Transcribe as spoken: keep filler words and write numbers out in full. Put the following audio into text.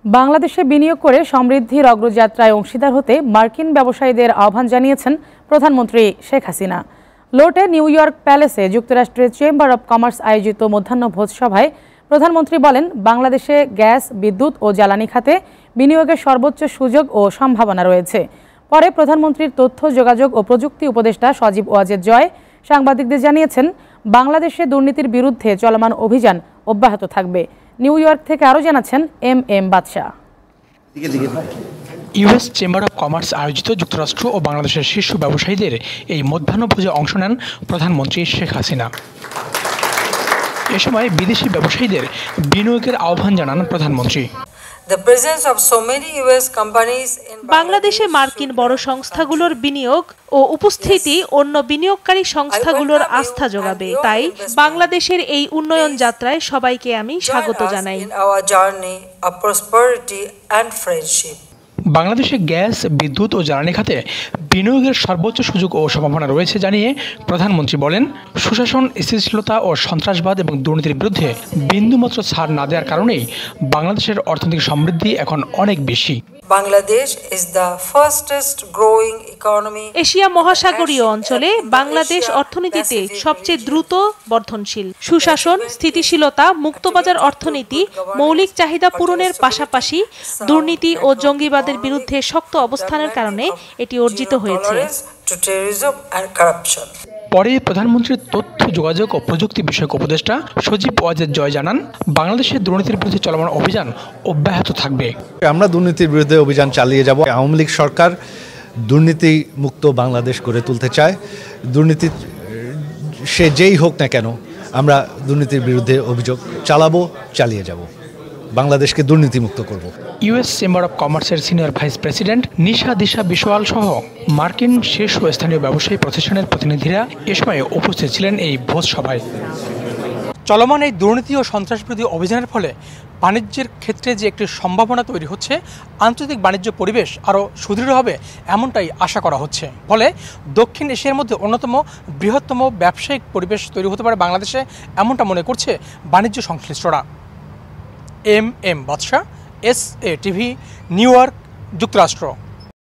বাংলাদেশে বিনিয়োগ করে সমৃদ্ধির অগ্রযাত্রায় অংশীদার হতে মার্কিন ব্যবসায়ীদের আহ্বান জানিয়েছেন প্রধানমন্ত্রী শেখ হাসিনা। লোটে নিউ ইয়র্ক প্যালেসে যুক্তরাষ্ট্রের চেম্বার অব কমার্স আয়োজিত মধ্যাহ্ন ভোজসভায় প্রধানমন্ত্রী বলেন, বাংলাদেশে গ্যাস, বিদ্যুৎ ও জ্বালানি খাতে বিনিয়োগের সর্বোচ্চ সুযোগ ও সম্ভাবনা রয়েছে। পরে প্রধানমন্ত্রীর তথ্য যোগাযোগ ও প্রযুক্তি উপদেষ্টা সজীব ওয়াজেদ জয় সাংবাদিকদের জানিয়েছেন, বাংলাদেশে দুর্নীতির বিরুদ্ধে চলমান অভিযান অব্যাহত থাকবে। নিউ ইয়র্ক থেকে আরও জানাচ্ছেন M M Badsha. US chamber of commerce আয়োজিত যুক্তরাষ্ট্র ও বাংলাদেশের শীর্ষ ব্যবসায়ীদের এই মধ্যাহ্নভোজে অংশ নেন প্রধানমন্ত্রী শেখ হাসিনা। এ সময় বিদেশি ব্যবসায়ীদের বিনিয়োগের আহ্বান জানান প্রধানমন্ত্রী। বাংলাদেশে মার্কিন বড় সংস্থাগুলোর বিনিয়োগ ও উপস্থিতি অন্য বিনিয়োগকারী সংস্থাগুলোর আস্থা যোগাবে। তাই বাংলাদেশের এই উন্নয়ন যাত্রায় সবাইকে আমি স্বাগত জানাই। বাংলাদেশে গ্যাস, বিদ্যুৎ ও জ্বালানি খাতে বিনিয়োগের সর্বোচ্চ সুযোগ ও সম্ভাবনা রয়েছে জানিয়ে প্রধানমন্ত্রী বলেন, সুশাসন, স্থিতিশীলতা ও সন্ত্রাসবাদ এবং দুর্নীতির বিরুদ্ধে বিন্দুমাত্র ছাড় না দেওয়ার কারণেই বাংলাদেশের অর্থনৈতিক সমৃদ্ধি এখন অনেক বেশি। Bangladesh is the fastest growing economy. Asia মহাসাগরীয় অঞ্চলে বাংলাদেশ অর্থনীতিতে সবচেয়ে দ্রুত বর্ধনশীল। সুশাসন, স্থিতিশীলতা, মুক্তবাজার অর্থনীতি, মৌলিক চাহিদা পূরণের পাশাপাশি দুর্নীতি ও জঙ্গিবাদের বিরুদ্ধে শক্ত অবস্থানের কারণে এটি অর্জিত হয়েছে। পরে প্রধানমন্ত্রীর তথ্য যোগাযোগ ও প্রযুক্তি বিষয়ক উপদেষ্টা সজীব ওয়াজেদ জয় জানান, বাংলাদেশের দুর্নীতির বিরুদ্ধে চলমান অভিযান অব্যাহত থাকবে। আমরা দুর্নীতির বিরুদ্ধে অভিযান চালিয়ে যাব। আওয়ামী লীগ সরকার দুর্নীতি মুক্ত বাংলাদেশ গড়ে তুলতে চায়। দুর্নীতি সে যেই হোক না কেন, আমরা দুর্নীতির বিরুদ্ধে অভিযোগ চালাবো, চালিয়ে যাব, বাংলাদেশকে দুর্নীতিমুক্ত করব। ইউএস চেম্বার অব কমার্সের senior vice president Nisha Desai Biswal সহ মার্কিন শীর্ষ স্থানীয় ব্যবসায়ী প্রতিষ্ঠানের প্রতিনিধিরা এ সময় উপস্থিত ছিলেন এই ভোজ সভায়। চলমান এই দুর্নীতি ও সন্ত্রাসবিরোধী অভিযানের ফলে বাণিজ্যের ক্ষেত্রে যে একটি সম্ভাবনা তৈরি হচ্ছে, আন্তর্জাতিক বাণিজ্য পরিবেশ আরও সুদৃঢ় হবে এমনটাই আশা করা হচ্ছে। ফলে দক্ষিণ এশিয়ার মধ্যে অন্যতম বৃহত্তম ব্যবসায়িক পরিবেশ তৈরি হতে পারে বাংলাদেশে, এমনটা মনে করছে বাণিজ্য সংশ্লিষ্টরা। M M Badsha, S A TV, New York, যুক্তরাষ্ট্র।